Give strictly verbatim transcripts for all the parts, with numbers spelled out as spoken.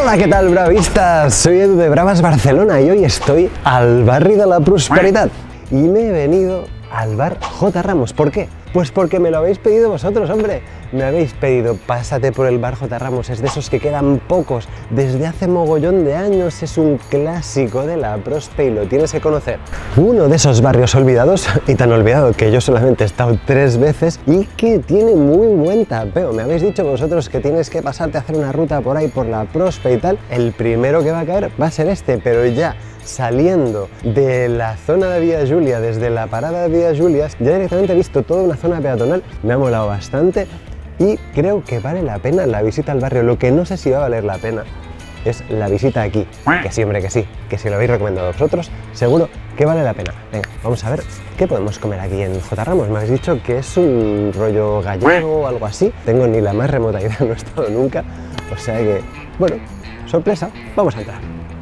Hola, ¿qué tal, bravistas? Soy Edu de Bravas Barcelona y hoy estoy al barri de la Prosperitat y me he venido al bar J. Ramos. ¿Por qué? Pues porque me lo habéis pedido vosotros, hombre. Me habéis pedido, pásate por el bar J. Ramos, es de esos que quedan pocos desde hace mogollón de años, es un clásico de la Prospe y lo tienes que conocer. Uno de esos barrios olvidados, y tan olvidado que yo solamente he estado tres veces, y que tiene muy buen tapeo. Me habéis dicho vosotros que tienes que pasarte a hacer una ruta por ahí, por la Prospe y tal. El primero que va a caer va a ser este, pero ya saliendo de la zona de Vía Julia, desde la parada de Vía Julia, ya directamente he visto toda una zona peatonal, me ha molado bastante y creo que vale la pena la visita al barrio. Lo que no sé si va a valer la pena es la visita aquí, que sí, hombre, que sí, que si lo habéis recomendado vosotros, seguro que vale la pena. Venga, vamos a ver qué podemos comer aquí en J. Ramos. Me habéis dicho que es un rollo gallego o algo así, tengo ni la más remota idea, no he estado nunca, o sea que, bueno, sorpresa, vamos a entrar.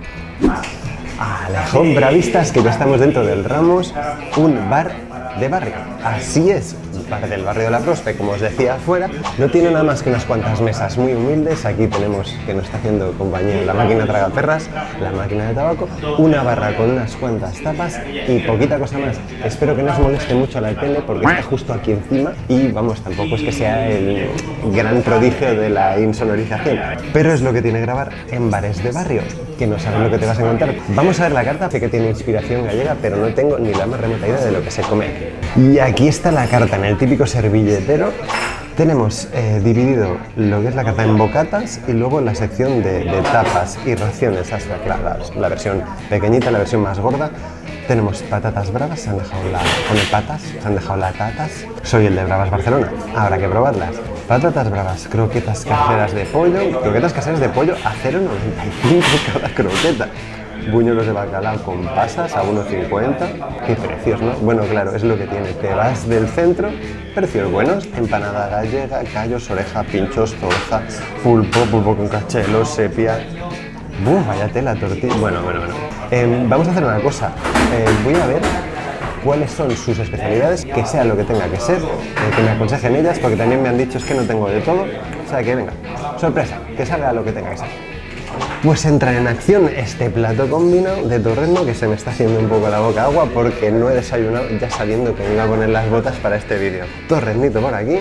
Alejón, bravistas, que ya estamos dentro del Ramos, un bar de barrio. Así es, un bar del barrio de la Prospe, como os decía afuera, no tiene nada más que unas cuantas mesas muy humildes. Aquí tenemos, que nos está haciendo compañía, la máquina tragaperras, la máquina de tabaco, una barra con unas cuantas tapas y poquita cosa más. Espero que no os moleste mucho la tele porque está justo aquí encima y vamos, tampoco es que sea el gran prodigio de la insonorización, pero es lo que tiene grabar en bares de barrio, que no sabes lo que te vas a encontrar. Vamos a ver la carta, sé que tiene inspiración gallega, pero no tengo ni la más remota idea de lo que se come aquí. Y aquí está la carta, en el típico servilletero. Tenemos eh, dividido lo que es la carta en bocatas y luego la sección de, de tapas y raciones, hasta claro, la, la versión pequeñita, la versión más gorda. Tenemos patatas bravas, se han dejado la, pone patas, se han dejado las tatas. Soy el de Bravas Barcelona, habrá que probarlas. Patatas bravas, croquetas caseras de pollo, croquetas caseras de pollo a cero coma noventa y cinco cada croqueta. Buñuelos de bacalao con pasas a uno cincuenta. Qué precios, ¿no? Bueno, claro, es lo que tiene. Te vas del centro, precios buenos. Empanada gallega, callos, oreja, pinchos, torza, pulpo, pulpo con cachelo, sepia. ¡Buf! Vaya tela, tortilla. Bueno, bueno, bueno. Eh, vamos a hacer una cosa. Eh, voy a ver cuáles son sus especialidades, que sea lo que tenga que ser, eh, que me aconsejen ellas, porque también me han dicho es que no tengo de todo. O sea que venga, sorpresa, que salga lo que tenga que ser. Pues entra en acción este plato combinado de torrezno que se me está haciendo un poco la boca agua porque no he desayunado ya sabiendo que me iba a poner las botas para este vídeo. Torreznito por aquí.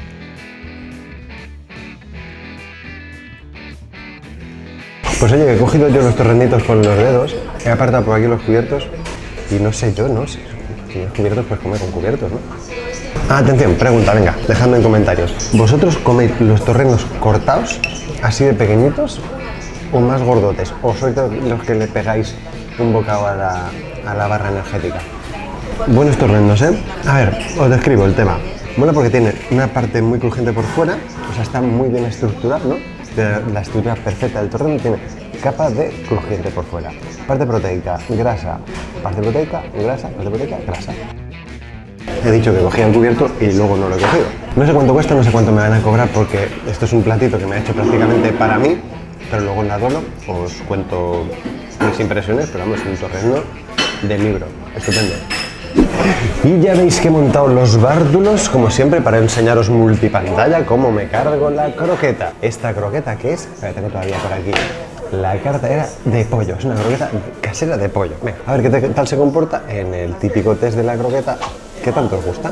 Pues oye, que he cogido yo los torreznitos con los dedos, he apartado por aquí los cubiertos y no sé yo, ¿no? Si tienes cubiertos, pues comer con cubiertos, ¿no? Ah, atención, pregunta, venga, dejadme en comentarios. ¿Vosotros coméis los torreznos cortados, así de pequeñitos, o más gordotes? ¿O sois los que le pegáis un bocado a la, a la barra energética? Buenos torreznos, ¿eh? A ver, os describo el tema. Mola porque tiene una parte muy crujiente por fuera, o sea, está muy bien estructurado, ¿no? La estructura perfecta del torrezno tiene capa de crujiente por fuera. Parte proteica, grasa, parte proteica, grasa, parte proteica, grasa. He dicho que cogía el cubierto y luego no lo he cogido. No sé cuánto cuesta, no sé cuánto me van a cobrar porque esto es un platito que me ha hecho prácticamente para mí, pero luego en la dono os cuento mis impresiones, pero vamos, un torrezno de libro, estupendo. Y ya veis que he montado los bártulos, como siempre, para enseñaros multipantalla cómo me cargo la croqueta. Esta croqueta que es, la tengo todavía por aquí, la carta era de pollo, es una croqueta casera de pollo. Venga, a ver qué tal se comporta en el típico test de la croqueta. ¿Qué tanto os gusta?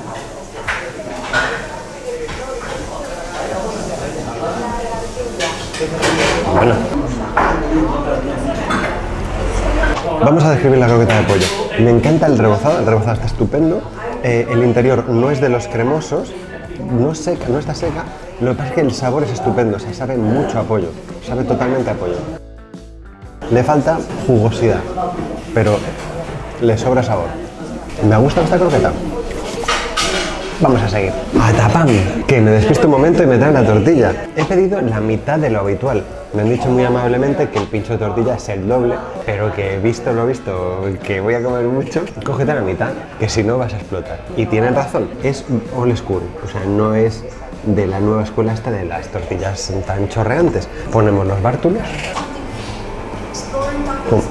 Bueno, vamos a describir la croqueta de pollo. Me encanta el rebozado, el rebozado está estupendo. Eh, el interior no es de los cremosos, no, seca, no está seca. Lo que pasa es que el sabor es estupendo, o sea, sabe mucho a pollo, sabe totalmente a pollo. Le falta jugosidad, pero le sobra sabor. ¿Me gusta esta croqueta? Vamos a seguir. ¡Atapam! Que me despisto un momento y me traen la tortilla. He pedido la mitad de lo habitual. Me han dicho muy amablemente que el pincho de tortilla es el doble, pero que visto lo visto, que voy a comer mucho, cógete la mitad, que si no vas a explotar. Y tienen razón, es old school, o sea, no es de la nueva escuela esta de las tortillas tan chorreantes. Ponemos los bártulos. Pum.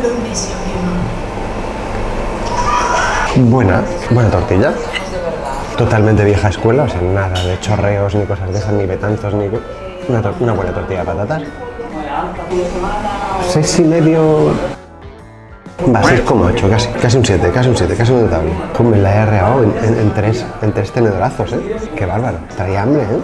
Buena, buena tortilla. totalmente vieja escuela, o sea, nada de chorreos ni cosas de esas, ni betanzos, ni una, una buena tortilla de patatas. Seis y medio... Va, seis coma ocho, casi, casi un siete, casi un siete, casi un notable. Pues me la he arreado en, en, en, tres, en tres tenedorazos, ¿eh? Qué bárbaro, traía hambre, ¿eh?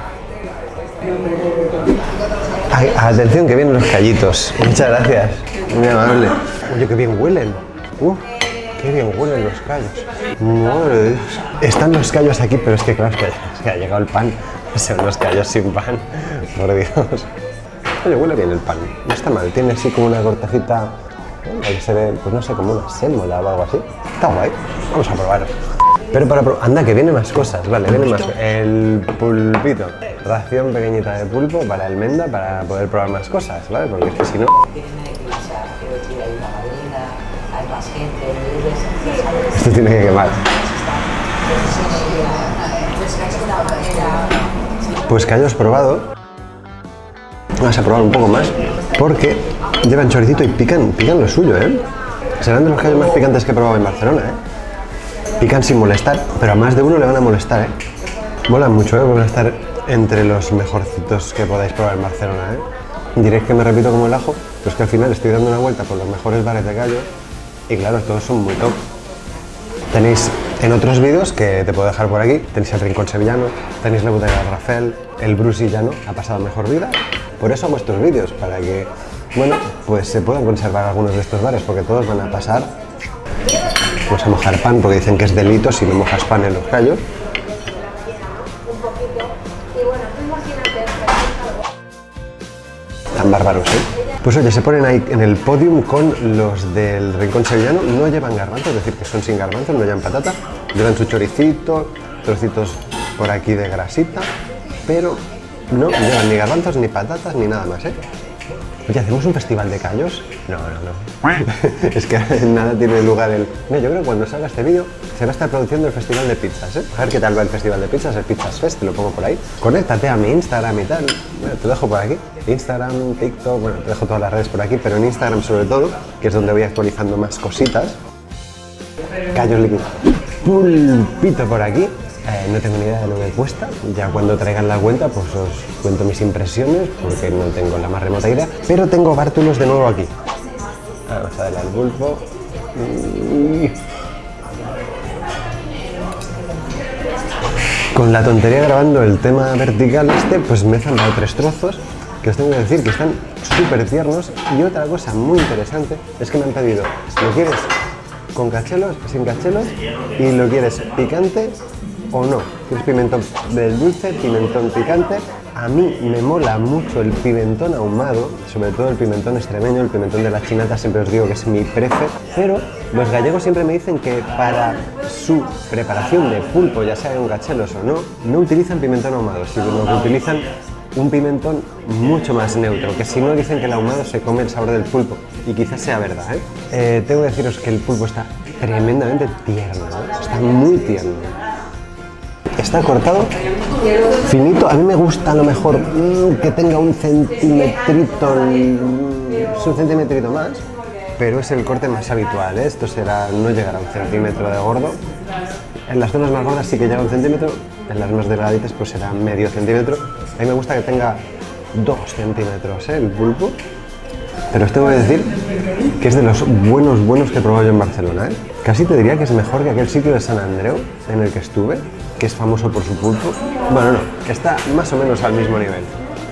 Ay, atención, que vienen los callitos. Muchas gracias, muy amable. Oye, qué bien huelen. Uh, qué bien huelen los callos. Madre de Dios. Están los callos aquí, pero es que claro, es que, es que ha llegado el pan. Son los callos sin pan, por Dios. Oye, huele bien el pan, no está mal. Tiene así como una cortecita, ¿no? Que se ve, pues no sé, como una sémola o algo así. Está guay, vamos a probar. Pero para probar, anda, que viene más cosas, vale, viene más. El pulpito, ración pequeñita de pulpo para el Menda, para poder probar más cosas, ¿vale? Porque es que si no... Esto tiene que quemar. Pues que hayas probado, vamos a probar un poco más, porque llevan choricito y pican, pican lo suyo, ¿eh? Serán de los callos más picantes que he probado en Barcelona, ¿eh? Pican sin molestar, pero a más de uno le van a molestar, ¿eh? Molan mucho, ¿eh? Van a estar entre los mejorcitos que podáis probar en Barcelona, ¿eh? Diréis que me repito como el ajo, pero es que al final estoy dando una vuelta por los mejores bares de callos y claro, todos son muy top. Tenéis en otros vídeos que te puedo dejar por aquí, tenéis el Rincón Sevillano, tenéis la Bodega de Rafael, el Brusillano ha pasado mejor vida. Por eso hago estos vídeos, para que, bueno, pues se puedan conservar algunos de estos bares, porque todos van a pasar pues a mojar pan, porque dicen que es delito si no mojas pan en los callos. Tan bárbaros, ¿eh? Pues oye, se ponen ahí en el podium con los del Rincón Sevillano, no llevan garbanzos, es decir, que son sin garbanzos, no llevan patata, llevan su choricito, trocitos por aquí de grasita, pero no llevan ni garbanzos, ni patatas, ni nada más, ¿eh? Oye, ¿hacemos un festival de callos? No, no, no. Es que nada tiene lugar el... Mira, yo creo que cuando salga este vídeo se va a estar produciendo el festival de pizzas, ¿eh? A ver qué tal va el festival de pizzas, el Pizzas Fest, te lo pongo por ahí. Conéctate a mi Instagram y tal. Bueno, te lo dejo por aquí. Instagram, TikTok, bueno, te dejo todas las redes por aquí, pero en Instagram sobre todo, que es donde voy actualizando más cositas. Callos líquidos. Pulpito por aquí. Eh, no tengo ni idea de lo que cuesta, ya cuando traigan la cuenta pues os cuento mis impresiones porque no tengo la más remota idea, pero tengo bártulos de nuevo aquí. Vamos a darle al pulpo. Con la tontería grabando el tema vertical este, pues me he zambrado tres trozos que os tengo que decir que están súper tiernos. Y otra cosa muy interesante es que me han pedido, ¿lo quieres con cachelos, sin cachelos? Y lo quieres picante o no. ¿Quieres pimentón del dulce, pimentón picante? A mí me mola mucho el pimentón ahumado, sobre todo el pimentón extremeño, el pimentón de la chinata, siempre os digo que es mi prefe, pero los gallegos siempre me dicen que para su preparación de pulpo, ya sea con cachelos o no, no utilizan pimentón ahumado, sino que utilizan un pimentón mucho más neutro, que si no dicen que el ahumado se come el sabor del pulpo, y quizás sea verdad, ¿eh? Eh, tengo que deciros que el pulpo está tremendamente tierno, ¿eh? Está muy tierno. Está cortado finito, a mí me gusta a lo mejor mmm, que tenga un centimetrito, mmm, un centimetrito más, pero es el corte más habitual, ¿eh? Esto será, no llegará a un centímetro de gordo. En las zonas más gordas sí que llega a un centímetro, en las más delgaditas pues será medio centímetro. A mí me gusta que tenga dos centímetros, ¿eh? El pulpo, pero os tengo que decir que es de los buenos buenos que he probado yo en Barcelona, ¿eh? Casi te diría que es mejor que aquel sitio de San Andreu en el que estuve, que es famoso por su pulpo. Bueno, no, que está más o menos al mismo nivel.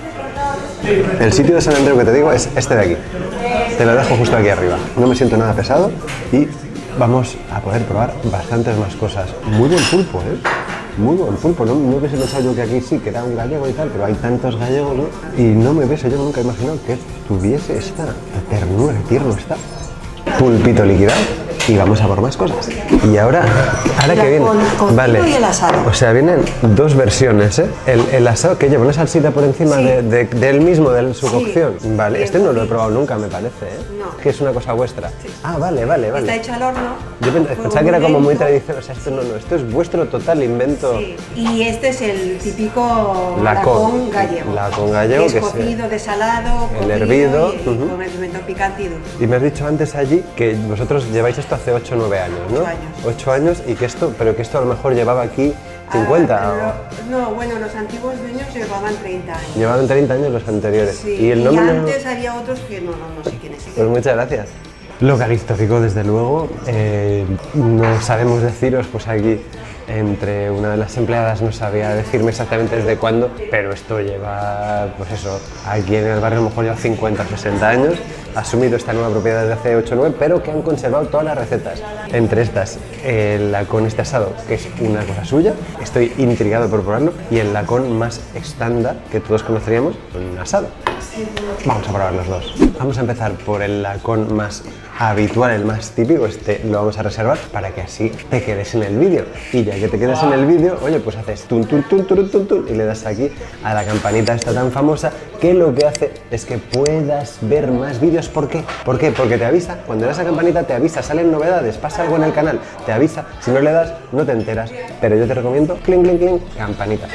El sitio de San Andreu que te digo es este de aquí. Te lo dejo justo aquí arriba. No me siento nada pesado y vamos a poder probar bastantes más cosas. Muy buen pulpo, ¿eh? Muy buen pulpo. No, no hubiese pensado yo que aquí sí, que era un gallego y tal, pero hay tantos gallegos, ¿no? Y no me hubiese yo nunca imaginado que tuviese esta ternura, qué tierno está. Pulpito liquidado. Y vamos a por más cosas. Y ahora, ahora que viene, con, con vale, y el asado. O sea, vienen dos versiones, ¿eh? El, el asado que lleva una salsita por encima sí. de, de, del mismo, de su sí. cocción. Vale, este no lo he probado nunca, me parece, ¿eh? No. Que es una cosa vuestra. Sí. Ah, vale, vale, vale. Está hecho al horno. Yo pensaba que era como muy tradicional, o sea, esto no, no, esto es vuestro total invento. Sí. Y este es el típico lacón gallego. Lacón gallego, que es que cocido, se... desalado, el hervido, y, uh-huh. con el pimentón picante y dulce. Y me has dicho antes allí que vosotros lleváis esto hace ocho o nueve años, ¿no? ocho años. ocho años y que esto, pero que esto a lo mejor llevaba aquí cincuenta. Ah, pero, no, bueno, los antiguos dueños llevaban treinta años. Llevaban treinta años los anteriores. Sí, y el nombre y no- antes había otros que no, no, no sé quiénes. Pues muchas gracias. Local histórico, desde luego. Eh, no sabemos deciros, pues aquí entre una de las empleadas no sabía decirme exactamente desde cuándo, pero esto lleva, pues eso, aquí en el barrio a lo mejor lleva cincuenta o sesenta años, ha asumido esta nueva propiedad desde hace ocho o nueve, pero que han conservado todas las recetas. Entre estas, el lacón este asado, que es una cosa suya, estoy intrigado por probarlo, y el lacón más estándar que todos conoceríamos, un asado. Vamos a probar los dos. Vamos a empezar por el lacón más habitual, el más típico. Este lo vamos a reservar para que así te quedes en el vídeo. Y ya que te quedas en el vídeo, oye, pues haces tun tun tun tun tun tun y le das aquí a la campanita esta tan famosa, que lo que hace es que puedas ver más vídeos. ¿Por qué? ¿Por qué? Porque te avisa, cuando le das a la campanita te avisa, salen novedades, pasa algo en el canal, te avisa. Si no le das, no te enteras. Pero yo te recomiendo, clink, clink, clink, campanita.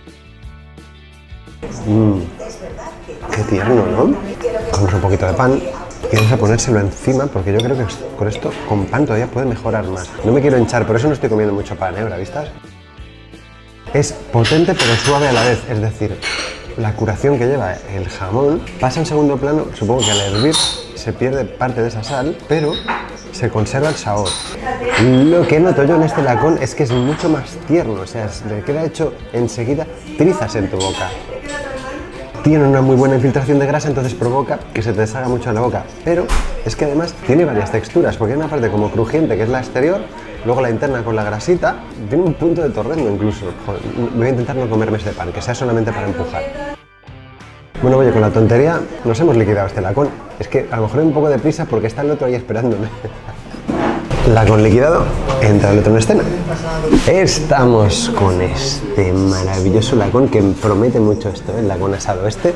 Mmm. Qué tierno, ¿no? Cogemos un poquito de pan y vamos a ponérselo encima, porque yo creo que con esto, con pan, todavía puede mejorar más. No me quiero hinchar, por eso no estoy comiendo mucho pan, ¿eh? ¿Bravistas? Es potente pero suave a la vez, es decir, la curación que lleva el jamón pasa en segundo plano, supongo que al hervir se pierde parte de esa sal, pero se conserva el sabor. Lo que noto yo en este lacón es que es mucho más tierno, o sea, le queda hecho enseguida trizas en tu boca. Tiene una muy buena infiltración de grasa, entonces provoca que se te deshaga mucho en la boca. Pero es que además tiene varias texturas, porque hay una parte como crujiente, que es la exterior, luego la interna con la grasita, tiene un punto de torrendo incluso. Joder, voy a intentar no comerme este pan, que sea solamente para empujar. Bueno, oye, con la tontería nos hemos liquidado este lacón. Es que a lo mejor hay un poco de prisa porque está el otro ahí esperándome. Lacón liquidado, entra el otro en escena. Estamos con este maravilloso lacón que promete mucho esto, ¿eh? El lacón asado este.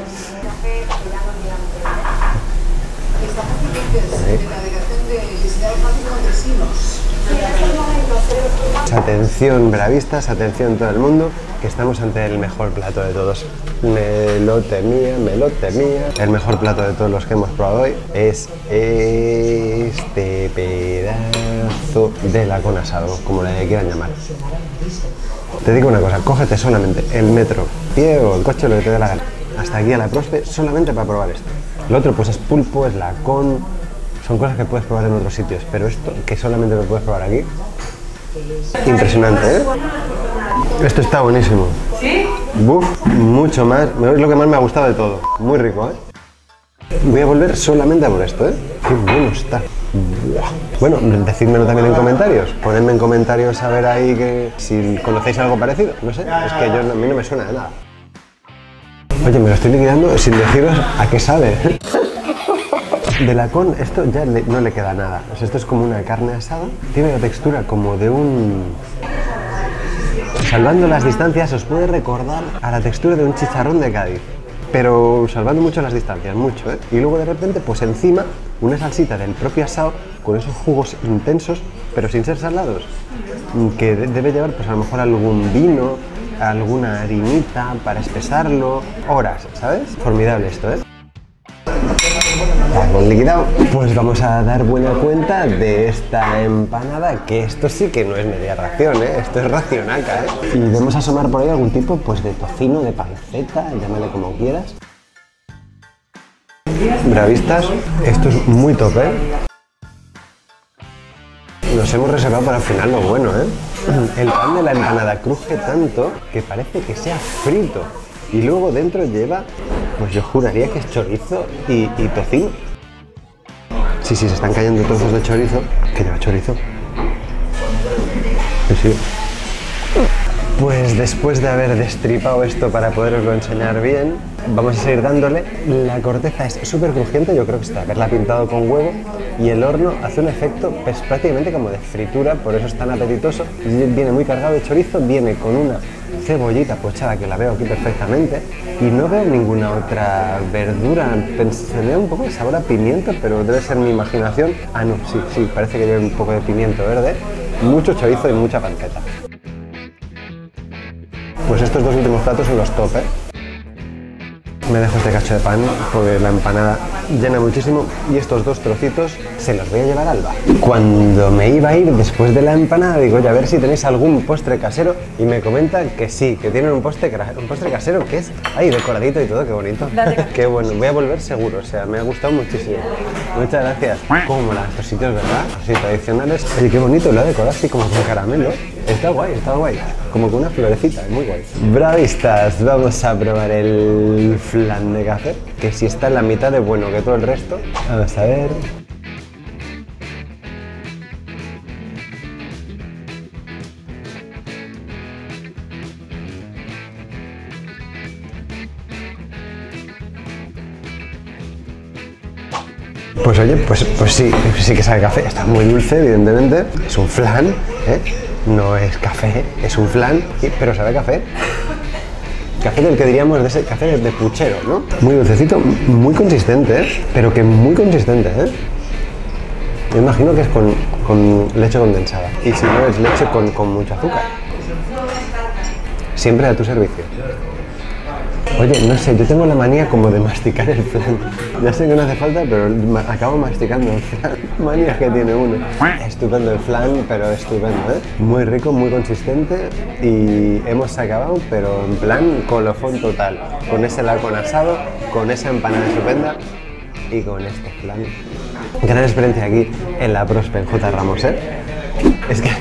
Atención bravistas, atención todo el mundo, que estamos ante el mejor plato de todos. Me lo temía, me lo temía. El mejor plato de todos los que hemos probado hoy es este pedazo de lacón asado, como le quieran llamar. Te digo una cosa, cógete solamente el metro, pie o el coche, lo que te dé la gana, hasta aquí a la Prospe, solamente para probar esto. Lo otro pues es pulpo, es lacón, son cosas que puedes probar en otros sitios, pero esto que solamente lo puedes probar aquí, impresionante, ¿eh? Esto está buenísimo. ¿Sí? Buf, mucho más, es lo que más me ha gustado de todo, muy rico, ¿eh? Voy a volver solamente a por esto, ¿eh? Qué bueno está. Buah. Bueno, decídmelo también en comentarios. Ponedme en comentarios a ver ahí que si conocéis algo parecido. No sé, es que yo, a mí no me suena de nada. Oye, me lo estoy liquidando sin deciros a qué sabe. De lacón esto ya le, no le queda nada. O sea, esto es como una carne asada. Tiene la textura como de un... Salvando las distancias, os puede recordar a la textura de un chicharrón de Cádiz. Pero salvando mucho las distancias, mucho, ¿eh? Y luego de repente, pues encima, una salsita del propio asado con esos jugos intensos, pero sin ser salados, que debe llevar, pues a lo mejor algún vino, alguna harinita para espesarlo, horas, ¿sabes? Formidable esto, ¿eh? Lacón liquidado. Pues vamos a dar buena cuenta de esta empanada, que esto sí que no es media ración, ¿eh? Esto es racionaca, ¿eh? Y vamos a asomar por ahí algún tipo pues de tocino, de panceta, llámale como quieras. Bravistas, esto es muy top, ¿eh? Nos hemos reservado para el final lo bueno, ¿eh? El pan de la empanada cruje tanto que parece que sea frito. Y luego dentro lleva, pues yo juraría que es chorizo y, y tocino. Sí, sí, se están cayendo trozos de chorizo. Que lleva chorizo. Sí, sí. Pues después de haber destripado esto para poderoslo enseñar bien, vamos a seguir dándole. La corteza es súper crujiente, yo creo que está haberla pintado con huevo, y el horno hace un efecto pues, prácticamente como de fritura, por eso es tan apetitoso. Viene muy cargado de chorizo, viene con una cebollita pochada que la veo aquí perfectamente, y no veo ninguna otra verdura. Se me da un poco de sabor a pimiento, pero debe ser mi imaginación. Ah, no, sí, sí, parece que lleva un poco de pimiento verde, mucho chorizo y mucha panceta. Pues estos dos últimos platos son los top, ¿eh? me dejo este cacho de pan porque la empanada llena muchísimo y estos dos trocitos se los voy a llevar a Alba. Cuando me iba a ir después de la empanada digo, oye, a ver si tenéis algún postre casero y me comentan que sí, que tienen un postre, un postre casero que es ahí decoradito y todo, qué bonito. Qué bueno, voy a volver seguro, o sea, me ha gustado muchísimo. Muchas gracias. Cómo mola estos sitios, ¿verdad? Así tradicionales. Oye, qué bonito, lo ha decorado así como con caramelo. Está guay, está guay. Como con una florecita, muy guay. Bravistas, vamos a probar el flan de café, que si está en la mitad de bueno que todo el resto. Vamos a ver. Pues oye, pues, pues sí, sí que sabe café. Está muy dulce, evidentemente. Es un flan, ¿eh? No es café, es un flan, pero sabe café. Café del que diríamos de ese café de puchero, ¿no? Muy dulcecito, muy consistente, ¿eh? Pero que muy consistente, ¿eh? Yo imagino que es con, con leche condensada. Y si no, es leche con, con mucho azúcar. Siempre a tu servicio. Oye, no sé, yo tengo la manía como de masticar el flan. Ya sé que no hace falta, pero acabo masticando el flan. Manía que tiene uno. Estupendo el flan, pero estupendo, ¿eh? Muy rico, muy consistente y hemos acabado, pero en plan colofón total. Con ese lacón asado, con esa empanada estupenda y con este flan. Gran experiencia aquí en la Prospe en J. Ramos, ¿eh? Es que,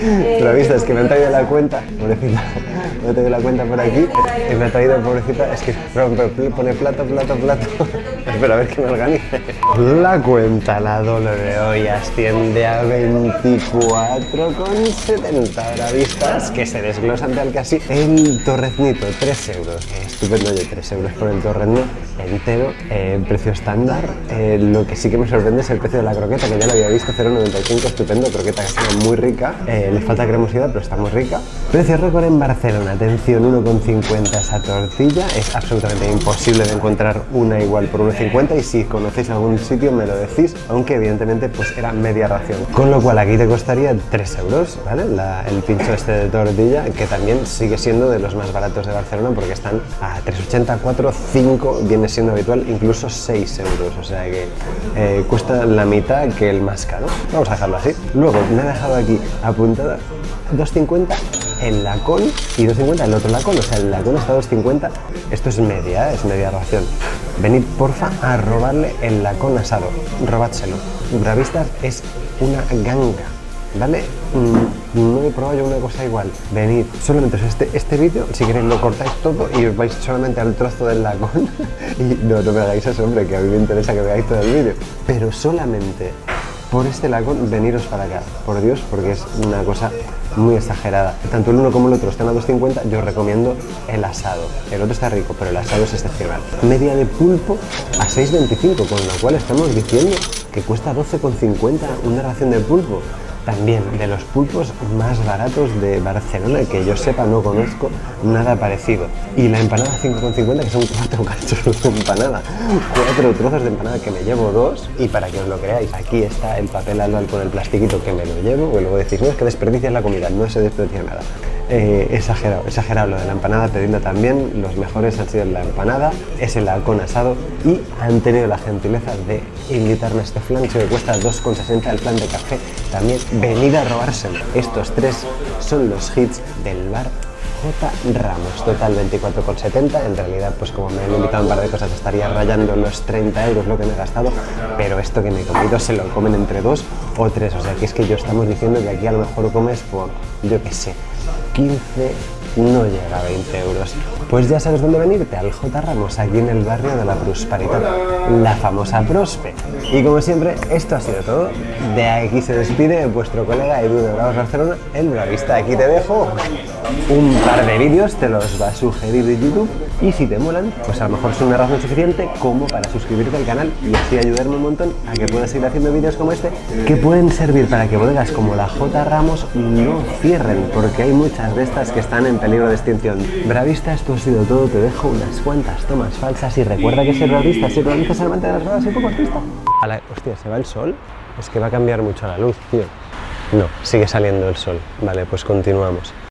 lo viste, es que me han traído la cuenta, pobrecita, me han traído la cuenta por aquí y me ha traído, pobrecita, es que pone plato, plato, plato. Espera, a ver que me organice. La cuenta, la doble de hoy asciende a veinticuatro con setenta bravistas que se desglosan tal que así. El torreznito, tres euros. Estupendo, oye, tres euros por el torrezno entero, eh, precio estándar. Eh, lo que sí que me sorprende es el precio de la croqueta, que ya lo había visto, cero coma noventa y cinco, estupendo, croqueta que está muy rica, eh, le falta cremosidad, pero está muy rica. Precio récord en Barcelona, atención, uno con cincuenta esa tortilla, es absolutamente imposible de encontrar una igual por uno cincuenta y si conocéis algún sitio me lo decís, aunque evidentemente pues era media ración. Con lo cual aquí te costaría tres euros, ¿vale? La, el pincho este de tortilla, que también sigue siendo de los más baratos de Barcelona porque están a tres ochenta, cuatro, cinco, viene siendo habitual, incluso seis euros, o sea que eh, cuesta la mitad que el más caro. Vamos a dejarlo así. Luego me he dejado aquí apuntada dos cincuenta el lacón y dos cincuenta el otro lacón, o sea el lacón está a dos cincuenta, esto es media, ¿eh? Es media ración. Venid porfa a robarle el lacón asado, robádselo. Bravistas es una ganga, ¿vale? Mm, no he probado yo una cosa igual. Venid, solamente o sea, este, este vídeo, si queréis lo cortáis todo y os vais solamente al trozo del lacón y no, no me hagáis eso, hombre, que a mí me interesa que veáis todo el vídeo, pero solamente por este lacón veniros para acá, por Dios, porque es una cosa muy exagerada. Tanto el uno como el otro están a dos cincuenta, yo os recomiendo el asado. El otro está rico, pero el asado es excepcional. Media de pulpo a seis veinticinco, con lo cual estamos diciendo que cuesta doce con cincuenta una ración de pulpo. También de los pulpos más baratos de Barcelona, que yo sepa no conozco nada parecido. Y la empanada cinco con cincuenta, que son cuatro cachos de empanada, cuatro trozos de empanada que me llevo dos. Y para que os lo creáis, aquí está el papel albal con el plastiquito que me lo llevo, que luego decís, no, es que desperdicias la comida, no se desperdicia nada. Eh, exagerado, exagerado lo de la empanada, pedidlo también, los mejores han sido la empanada, es el halcón asado y han tenido la gentileza de invitarme a este flan, que cuesta dos con sesenta el flan de café, también venid a robárselo. Estos tres son los hits del bar J. Ramos, total veinticuatro con setenta, en realidad pues como me han invitado un par de cosas estaría rayando los treinta euros lo que me he gastado, pero esto que me he comido se lo comen entre dos o tres, o sea que es que yo estamos diciendo que aquí a lo mejor comes por, yo qué sé, quince, no llega a veinte euros. Pues ya sabes dónde venirte, al J. Ramos, aquí en el barrio de la Prosperitat, la famosa Prospe. Y como siempre, esto ha sido todo. De aquí se despide vuestro colega Edu de Bravos Barcelona, el Bravista. Aquí te dejo un par de vídeos, te los va a sugerir de YouTube y si te molan, pues a lo mejor es una razón suficiente como para suscribirte al canal y así ayudarme un montón a que puedas seguir haciendo vídeos como este que pueden servir para que bodegas como la J. Ramos no cierren, porque hay muchas de estas que están en peligro de extinción. Bravista, esto ha sido todo, te dejo unas cuantas tomas falsas y recuerda que ser bravista, ser bravista es el amante de las bravas y un poco artista. A la... Hostia, ¿se va el sol? Es que va a cambiar mucho la luz, tío. No, sigue saliendo el sol. Vale, pues continuamos.